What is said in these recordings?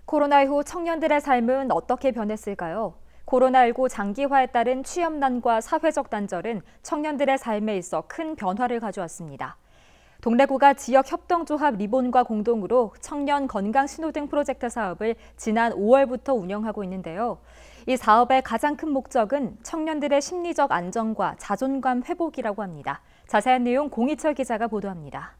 코로나 이후 청년들의 삶은 어떻게 변했을까요? 코로나19 장기화에 따른 취업난과 사회적 단절은 청년들의 삶에 있어 큰 변화를 가져왔습니다. 동래구가 지역협동조합 리본과 공동으로 청년 건강 신호등 프로젝트 사업을 지난 5월부터 운영하고 있는데요. 이 사업의 가장 큰 목적은 청년들의 심리적 안정과 자존감 회복이라고 합니다. 자세한 내용 공희철 기자가 보도합니다.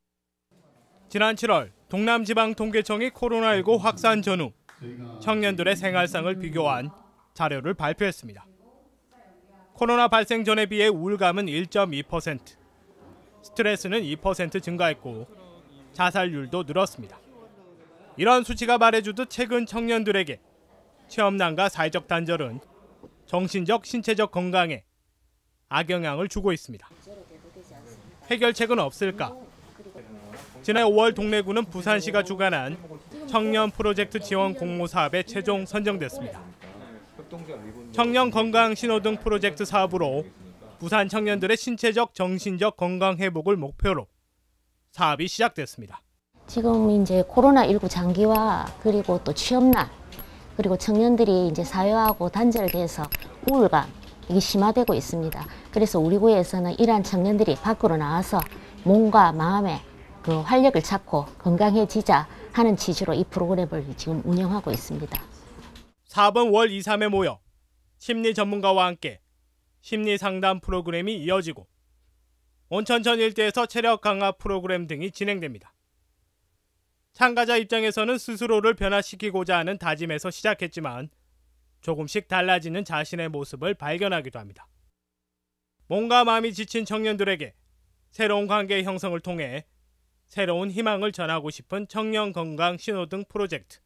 지난 7월 동남지방통계청이 코로나19 확산 전후 청년들의 생활상을 비교한 자료를 발표했습니다. 코로나 발생 전에 비해 우울감은 1.2%, 스트레스는 2% 증가했고 자살률도 늘었습니다. 이런 수치가 말해주듯 최근 청년들에게 취업난과 사회적 단절은 정신적, 신체적 건강에 악영향을 주고 있습니다. 해결책은 없을까? 지난 5월 동래구는 부산시가 주관한 청년 프로젝트 지원 공모 사업에 최종 선정됐습니다. 청년 건강 신호등 프로젝트 사업으로 부산 청년들의 신체적, 정신적 건강 회복을 목표로 사업이 시작됐습니다. 지금 이제 코로나19 장기화 그리고 또 취업난 그리고 청년들이 이제 사회하고 단절돼서 우울감 이게 심화되고 있습니다. 그래서 우리 구에서는 이러한 청년들이 밖으로 나와서 몸과 마음의 그 활력을 찾고 건강해지자 하는 취지로 이 프로그램을 지금 운영하고 있습니다. 사업은 월 2, 3회 모여 심리 전문가와 함께 심리 상담 프로그램이 이어지고 온천천 일대에서 체력 강화 프로그램 등이 진행됩니다. 참가자 입장에서는 스스로를 변화시키고자 하는 다짐에서 시작했지만 조금씩 달라지는 자신의 모습을 발견하기도 합니다. 몸과 마음이 지친 청년들에게 새로운 관계 형성을 통해 새로운 희망을 전하고 싶은 청년 건강 신호등 프로젝트.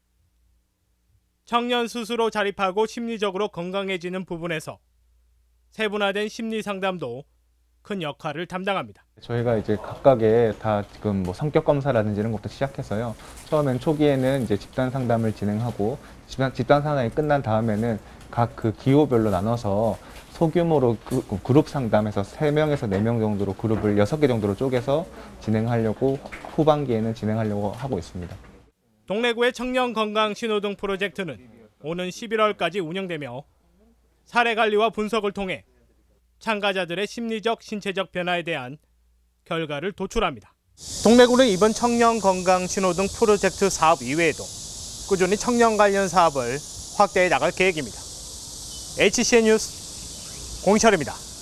청년 스스로 자립하고 심리적으로 건강해지는 부분에서 세분화된 심리 상담도 큰 역할을 담당합니다. 저희가 이제 각각의 다 지금 뭐 성격 검사라든지 이런 것도 시작해서요. 처음엔 초기에는 이제 집단 상담을 진행하고 집단 상담이 끝난 다음에는 각 그 기호별로 나눠서 소규모로 그룹 상담에서 3명에서 4명 정도로 그룹을 6개 정도로 쪼개서 진행하려고 후반기에는 진행하려고 하고 있습니다. 동래구의 청년 건강 신호등 프로젝트는 오는 11월까지 운영되며 사례 관리와 분석을 통해 참가자들의 심리적, 신체적 변화에 대한 결과를 도출합니다. 동래구는 이번 청년 건강 신호등 프로젝트 사업 이외에도 꾸준히 청년 관련 사업을 확대해 나갈 계획입니다. HCN 뉴스 공희철입니다.